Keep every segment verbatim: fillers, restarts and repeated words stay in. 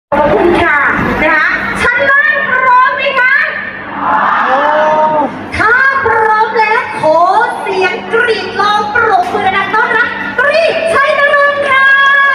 ขอบคุณค่ะนะคะชั้นล่างพร้อมไหมคะถ้าพร้อมแล้วขอเสียงกรีดร้องปรบมือดังต้อนรับกรีดชัยนรงค์ค่ะ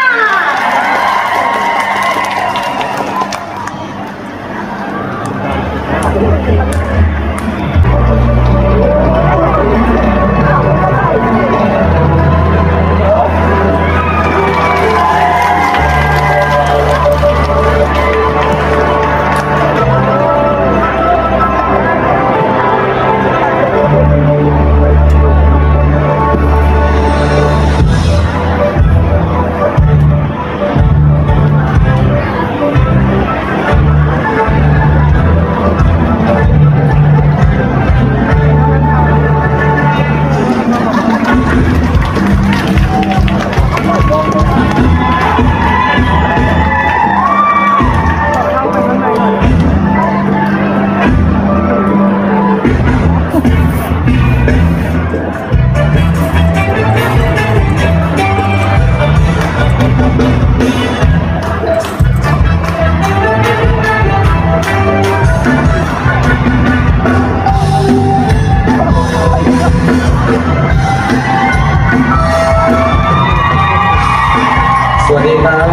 สวัสดีครับ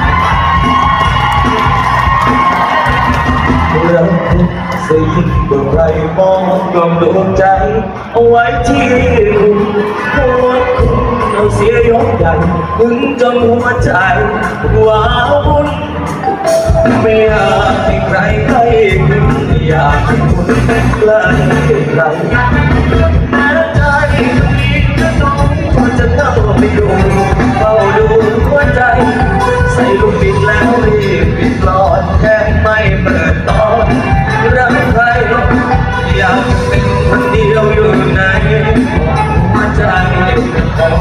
รักสิ่งเมื่อไรมองกลมดวงใจเอาไว้ที่คุณหัวคุณเอาเสียยกใหญ่ถึงจนหัวใจว้าวุ่นไม่อยากให้ใครใครคุณอยากให้คุณใกล้ใครแม้ใจมีกระน้องก็จะเข้าไปดูเฝ้าดูหัวใจใส่ลูกบิดแล้วรีบปิดหลอดแค่ไม่เปิดตอนรักใครอยากเป็นคนเดียวอยู่ในหัวใจของ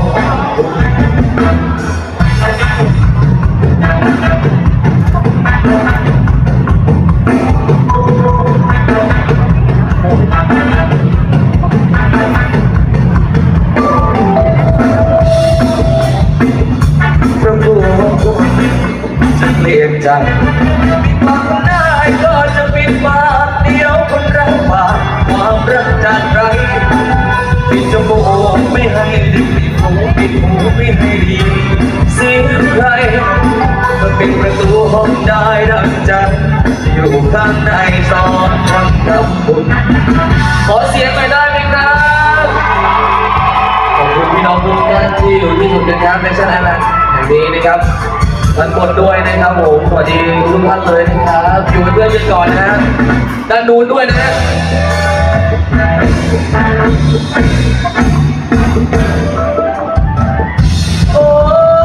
จะเปลี่ยนใจปากได้ก็จะปิดปากเดียวคนรักปากความรักจากใครปิดจมูกไม่ให้ได้ปิดหูปิดหูไม่ให้ดีเสียงใครก็เป็นประตูห้องได้ดังใจอยู่ข้างในสอนคนกับคุณขอเสียงหน่อยได้ไหมครับขอบคุณพี่น้องทุกท่านที่อยู่ที่สุดนะครับในชั้นแรกแห่งนี้นะครับท่านบนด้วยนะครับผมสวัสดีทุกท่านเลยนะครับอยู่เป็นเพื่อนกันก่อนนะด้านนู้นด้วยนะโอ้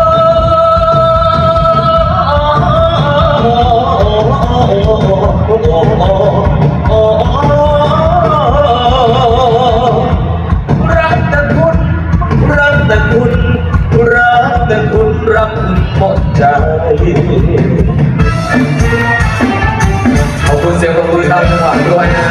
รักแต่คุณรักแต่คุณรักแต่คุณรักหมดใจขอบคุณเสียงขอบคุณทางจังหวะด้วยนะ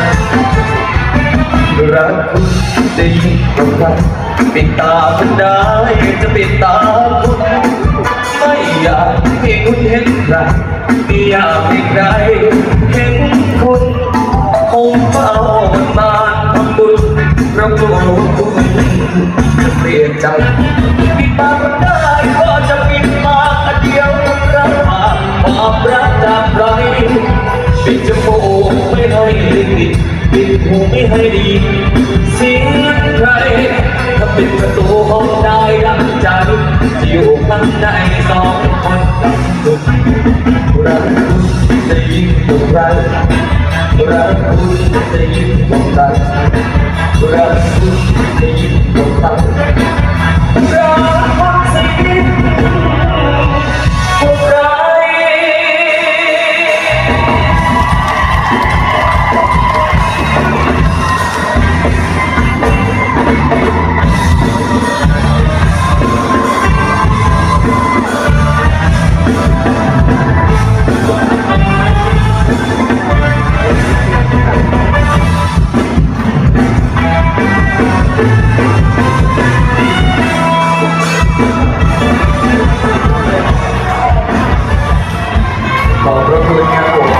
รักคุณจะยิ่งกว่าปิดตาคุณได้จะปิดตาคุณไม่อยากให้คุณเห็นใครไม่อยากให้ใครเห็นคุณคงเฝ้ามาทำบุญเพราะกลัวคุณจะเปลี่ยนใจปิดปากคุณได้ก็จะปิดปากอันเดียวคุณรักปากความรักจากใครปิดจมูกไม่ให้ได้ปิดปิดหูไม่ให้ดีเสียงใครถ้าปิดประตูห้องได้ดังใจอยู่ข้างในสองคนกับคุณรักคุณจะยิ่งกว่าใครรักคุณจะยิ่งกว่าใครรักคุณจะยิ่งกว่าใครรักคุณจะยิ่งกว่าใครพระคุณครับผม